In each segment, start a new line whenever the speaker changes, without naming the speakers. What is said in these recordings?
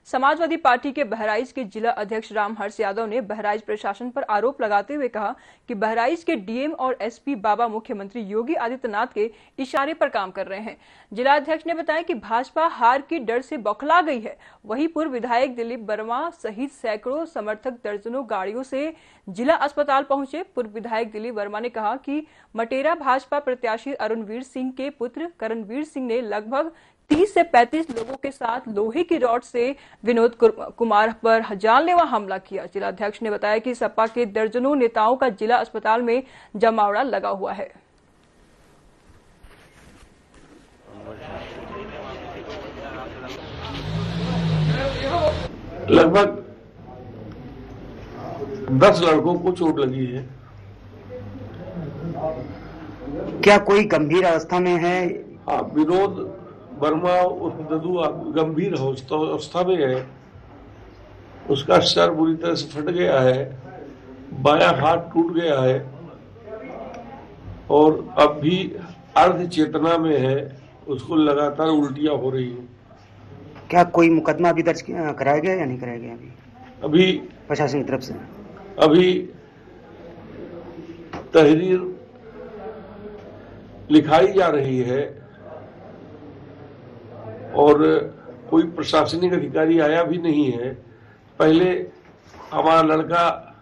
Samajwadi party के बहराइच के जिला अध्यक्ष रामहर्ष यादव ने बहराइच प्रशासन पर आरोप लगाते हुए कहा कि बहराइच के डीएम और एसपी बाबा मुख्यमंत्री योगी आदित्यनाथ के इशारे पर काम कर रहे हैं। जिला अध्यक्ष ने बताया कि भाजपा हार की डर से बौखला गई है। वहीं पूर्व विधायक दिलीप वर्मा सहित सैकड़ों समर्थक दर्जनों गाड़ियों से जिला अस्पताल पहुंचे। पूर्व विधायक दिलीप वर्मा ने कहा कि मटेरा भाजपा प्रत्याशी अरुणवीर सिंह के पुत्र करणवीर सिंह ने लगभग 30 से 35 लोगों के साथ लोहे की रॉड से विनोद कुमार पर जानलेवा हमला किया। जिलाध्यक्ष ने बताया कि सपा के दर्जनों नेताओं का जिला अस्पताल में जमावड़ा लगा हुआ है।
लगभग 10 लड़कों को चोट लगी है।
क्या कोई गंभीर अवस्था में है?
हाँ, विनोद वर्मा उर्फ ददू गंभीर अवस्था में है। उसका सर बुरी तरह से फट गया है, बायां हाथ टूट गया है और अब भी अर्ध चेतना में है। उसको लगातार उल्टियां हो रही हैं।
क्या कोई मुकदमा अभी दर्ज कराया गया या नहीं कराया गया?
अभी
प्रशासन की तरफ से
अभी तहरीर लिखाई जा रही है और कोई प्रशासनिक अधिकारी आया भी नहीं है। पहले हमारा लड़का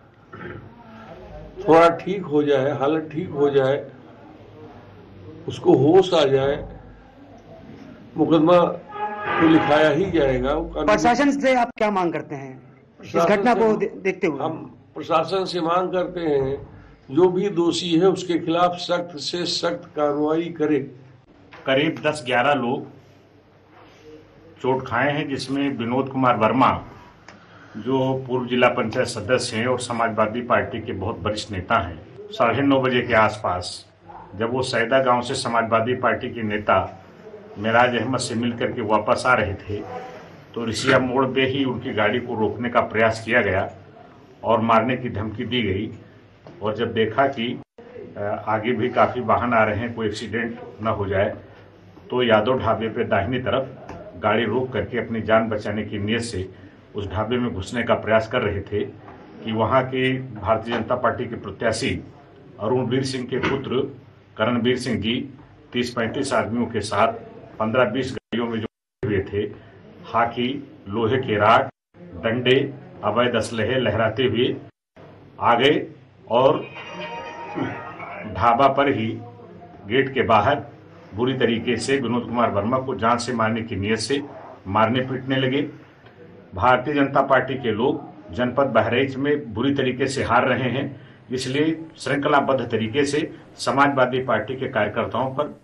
थोड़ा ठीक हो जाए, हालत ठीक हो जाए, उसको होश आ जाए, मुकदमा तो लिखाया ही जाएगा।
प्रशासन से आप क्या मांग करते हैं इस घटना को देखते हुए?
हम प्रशासन से मांग करते हैं जो भी दोषी है उसके खिलाफ सख्त से सख्त कार्रवाई करे।
करीब 10-11 लोग चोट खाए हैं, जिसमें विनोद कुमार वर्मा जो पूर्व जिला पंचायत सदस्य हैं और समाजवादी पार्टी के बहुत वरिष्ठ नेता हैं। 9:30 बजे के आसपास जब वो सैदा गांव से समाजवादी पार्टी के नेता मेराज अहमद से मिलकर के वापस आ रहे थे तो रिसिया मोड़ पे ही उनकी गाड़ी को रोकने का प्रयास किया गया और मारने की धमकी दी गई। और जब देखा कि आगे भी काफ़ी वाहन आ रहे हैं, कोई एक्सीडेंट न हो जाए, तो यादव ढाबे पे दाहिनी तरफ गाड़ी रोक करके अपनी जान बचाने की नीयत से उस ढाबे में घुसने का प्रयास कर रहे थे कि वहां के भारतीय जनता पार्टी के प्रत्याशी अरुणवीर सिंह के पुत्र करणवीर सिंह जी 30-35 आदमियों के साथ 15-20 गाड़ियों में जो हुए थे, हाथी, लोहे के राड, डंडे, अवैध असलहे लहराते हुए आ गए और ढाबा पर ही गेट के बाहर बुरी तरीके से विनोद कुमार वर्मा को जान से मारने की नीयत से मारने पीटने लगे। भारतीय जनता पार्टी के लोग जनपद बहराइच में बुरी तरीके से हार रहे हैं, इसलिए श्रृंखलाबद्ध तरीके से समाजवादी पार्टी के कार्यकर्ताओं पर